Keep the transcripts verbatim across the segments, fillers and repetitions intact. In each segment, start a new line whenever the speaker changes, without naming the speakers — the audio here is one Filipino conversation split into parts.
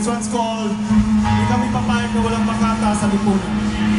This one's called Hindi Kami Papayag na Walang Makata sa Lipunan.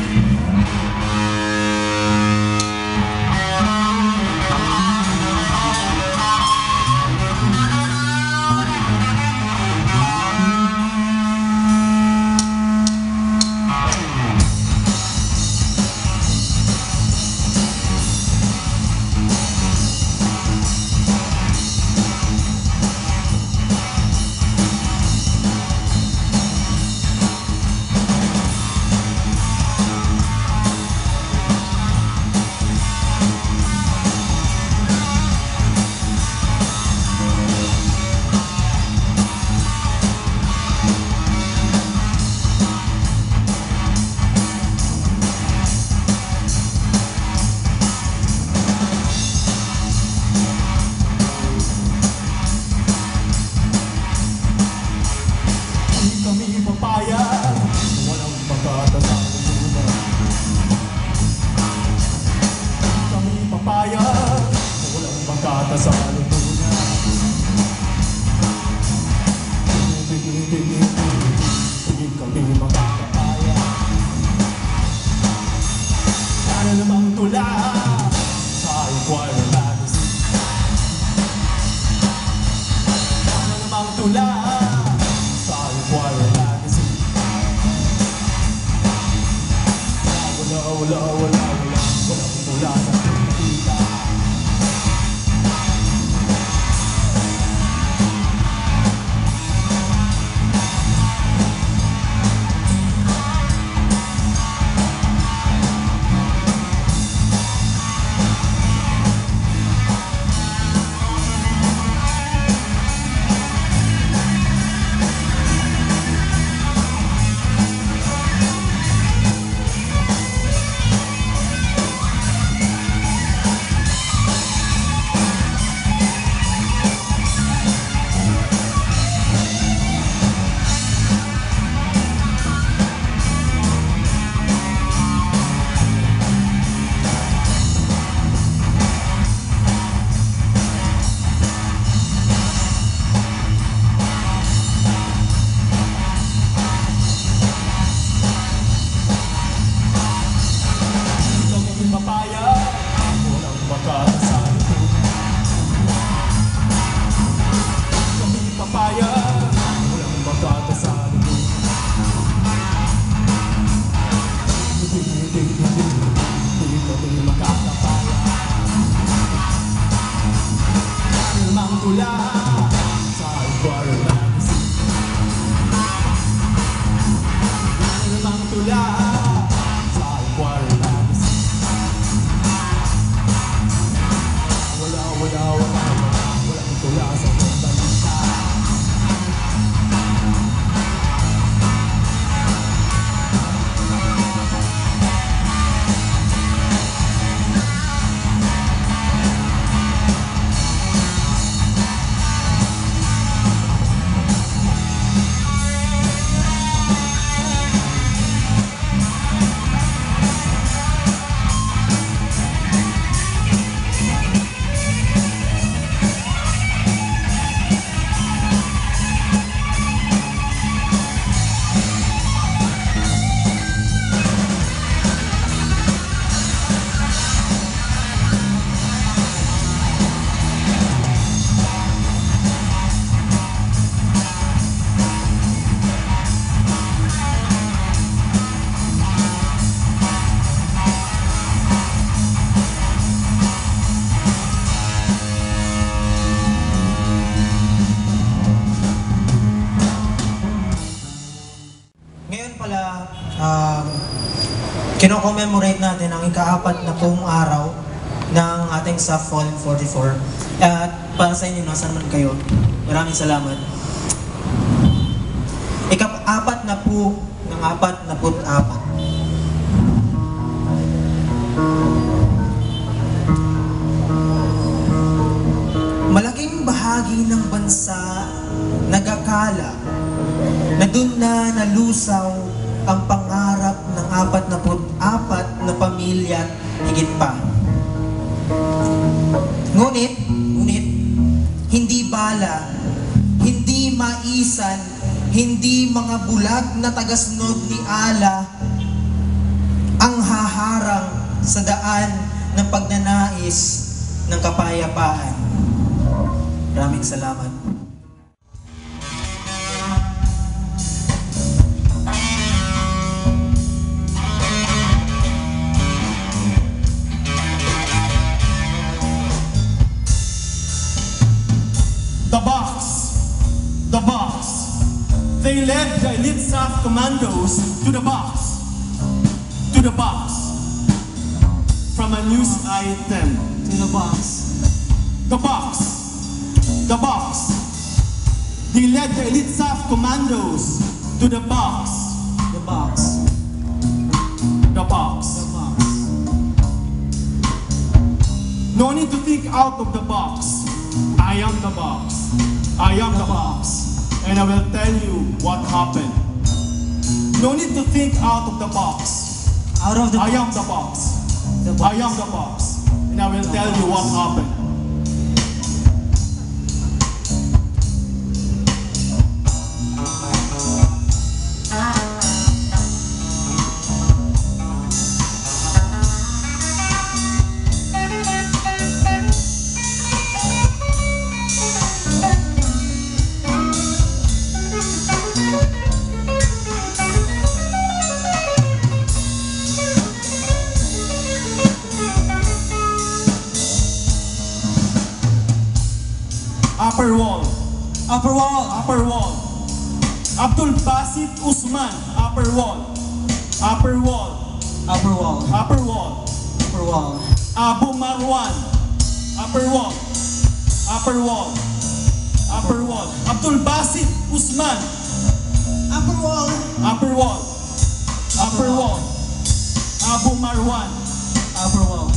Kino-commemorate natin ang ikaapat na pong araw ng ating S A F Fall forty-four. At para sa inyo, nasan man kayo, maraming salamat. Ikaapat na po ng apat na put apat. Malaking bahagi ng bansa nagakala na dun na nalusaw ang pangarap ng apat na put apat na pamilya at higit pa. Ngunit, ngunit, hindi bala, hindi maisan, hindi mga bulag na tagasnod ni ala ang haharang sa daan ng pagnanais ng kapayapaan. Maraming salamat.
The box, the box. They led the elite S A F commandos to the box, to the box. From a news item,
To the box.
the box, the box. They led the elite S A F commandos to the box,
The box.
the box.
The box.
No need to think out of the box. I am the box. I am the box. And I will tell you what happened. No need to think out of the box.
Out of the
I
box.
am the box.
The box.
I am the box. And I will tell you what happened. Upper wall.
Upper wall.
Upper wall. Abdul Basit Usman. Upper wall. Upper wall.
Upper wall.
Upper wall.
Upper wall.
Abu Marwan. Upper wall. Upper wall. Upper wall. Abdul Basit Usman.
Upper wall.
Upper wall. Upper wall. Abu Marwan.
Upper wall.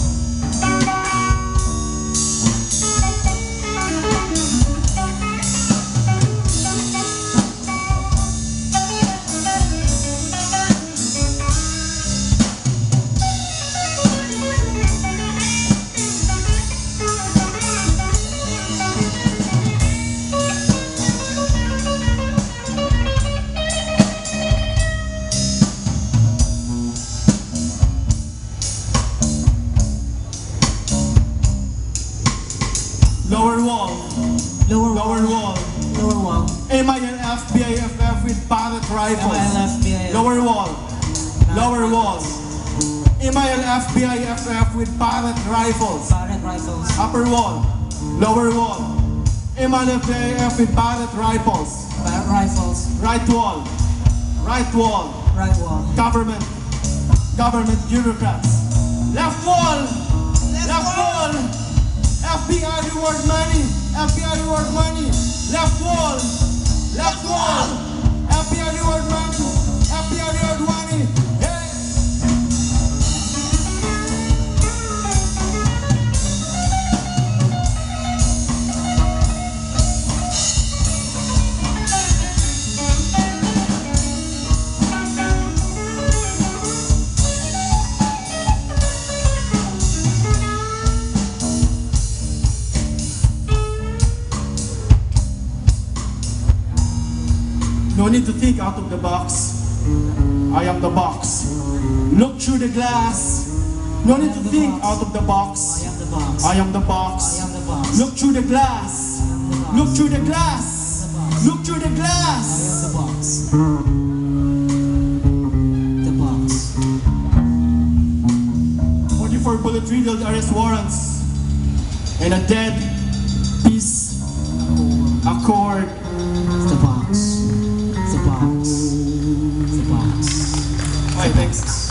Lower wall.
Lower
Lower wall.
Lower wall.
M I L F B I F F with parrot rifles.
M I L F B I F.
Lower wall. Lower wall. M I L F B I F F with parrot rifles.
Parrot rifles.
Upper wall. Lower wall. M I L F B I F with parrot rifles.
Parrot rifles.
Right wall. Right wall.
Right wall.
Government. Government bureaucrats. Left wall. Left wall. F B I reward money. F B I reward money. Left wall. Left wall. F B I reward money. F B I reward money. Hey. No need to think out of the box. I am the box. Look through the glass. No need to think out of the
I
box.
am the box.
I am the box.
I am the box.
Look through the glass. Look through the glass. Look through the
I am
glass.
the box. The box.
forty-four bullet riddled arrest warrants. And a dead peace accord.
The box. The box. The box.
Okay, thanks.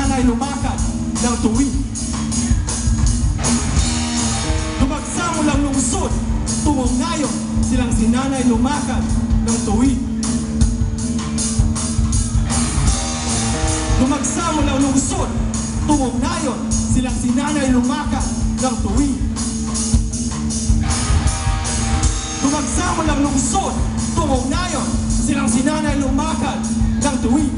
sinanay lumakad ng tuwid. Lumagsa mulang lungsod, tungong nayon, silang sinanay lumakad ng tuwid. Lumagsa mulang lungsod, tungong nayon, silang sinanay lumakad ng tuwid. Lumagsa mulang lungsod, tungong nayon, silang sinanay lumakad ng tuwid.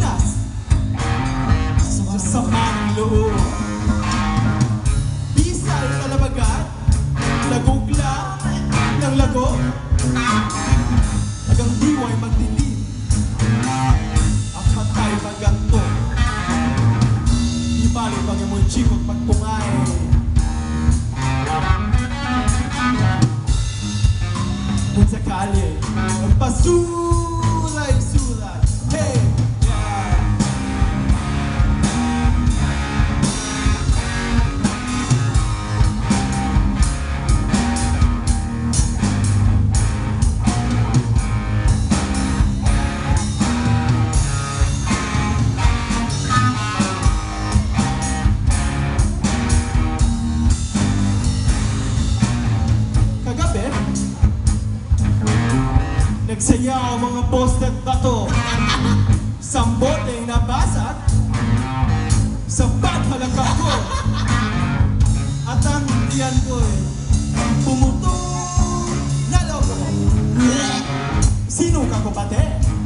Pilipinas sa sama ng loob. Bisay kalabagan, lagugla ng lago, hanggang diway magdilim ang patay pagganto. Di bali pag yung mga chikot pagpungay. Kung sakali ang pasulay-sulay, hey! Nagsayaw mga posted bato sa boteng nabasag sa paghalaka ko. At ang tiyan ko'y pumutong na logo. Sino ka ko bate?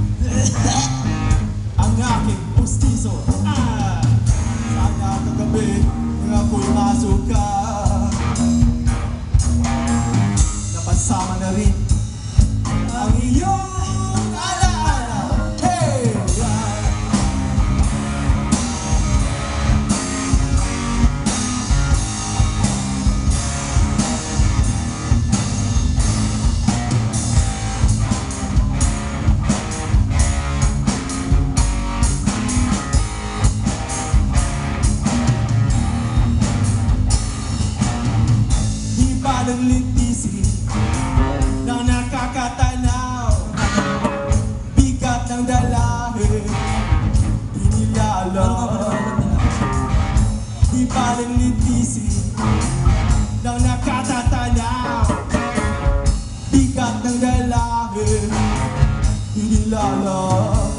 Ang aking pustiso. Ah, sana kagabi ng ako'y masuka. Napasama na rin ang iyong alaala, hey! Di ba ng lintisi na nakakatanaw, bigat ng dalahe, inilalang. Di ba ng lintisi na nakatatanaw, bigat ng dalahe, inilalang.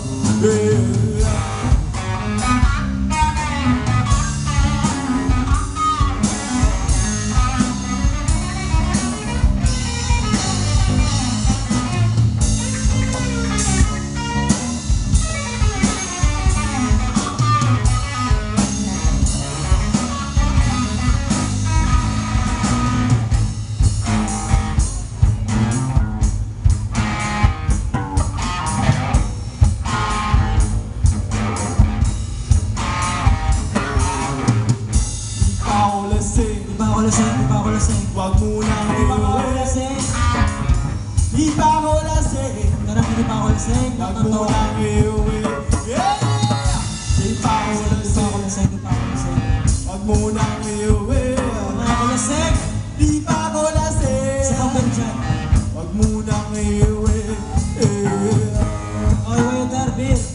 Wag mo nang iuwi. Di pa ako lasing.
Karang hindi pa ako lasing.
Wag mo nang iuwi. Di pa ako lasing.
Di pa ako lasing.
Wag mo nang iuwi.
Di pa ako lasing.
Di pa ako lasing.
Sa kapil dyan.
Wag mo nang iuwi.
Oy, wait, Darby.